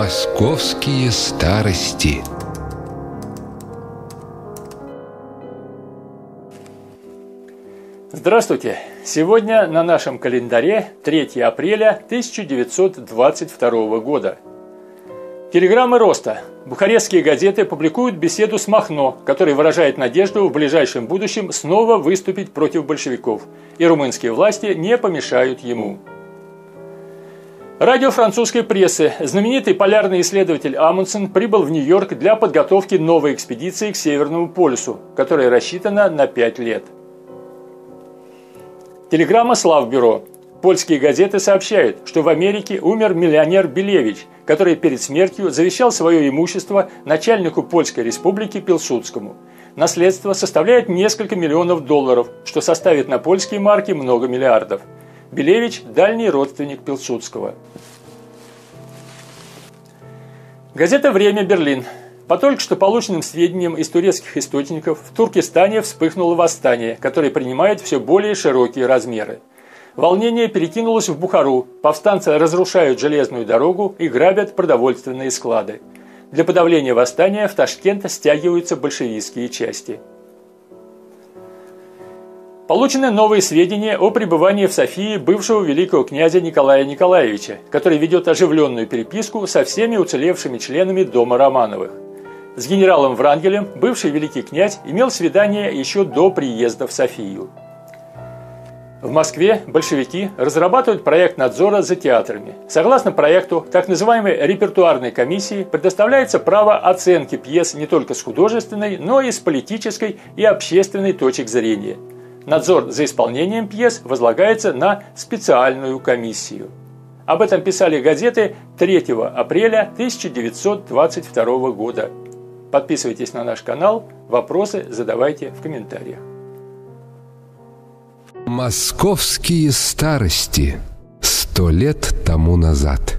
Московские старости. Здравствуйте! Сегодня на нашем календаре 3 апреля 1922 года. Телеграммы роста. Бухарестские газеты публикуют беседу с Махно, который выражает надежду в ближайшем будущем снова выступить против большевиков, и румынские власти не помешают ему. Радио французской прессы. Знаменитый полярный исследователь Амундсен прибыл в Нью-Йорк для подготовки новой экспедиции к Северному полюсу, которая рассчитана на 5 лет. Телеграмма Славбюро. Польские газеты сообщают, что в Америке умер миллионер Белевич, который перед смертью завещал свое имущество начальнику Польской республики Пилсудскому. Наследство составляет несколько миллионов долларов, что составит на польские марки много миллиардов. Белевич – дальний родственник Пилсудского. Газета «Время», Берлин. По только что полученным сведениям из турецких источников, в Туркестане вспыхнуло восстание, которое принимает все более широкие размеры. Волнение перекинулось в Бухару, повстанцы разрушают железную дорогу и грабят продовольственные склады. Для подавления восстания в Ташкент стягиваются большевистские части. Получены новые сведения о пребывании в Софии бывшего великого князя Николая Николаевича, который ведет оживленную переписку со всеми уцелевшими членами дома Романовых. С генералом Врангелем бывший великий князь имел свидание еще до приезда в Софию. В Москве большевики разрабатывают проект надзора за театрами. Согласно проекту, так называемой репертуарной комиссии предоставляется право оценки пьес не только с художественной, но и с политической и общественной точек зрения. Надзор за исполнением пьес возлагается на специальную комиссию. Об этом писали газеты 3 апреля 1922 года. Подписывайтесь на наш канал, вопросы задавайте в комментариях. Московские старости. 100 лет тому назад.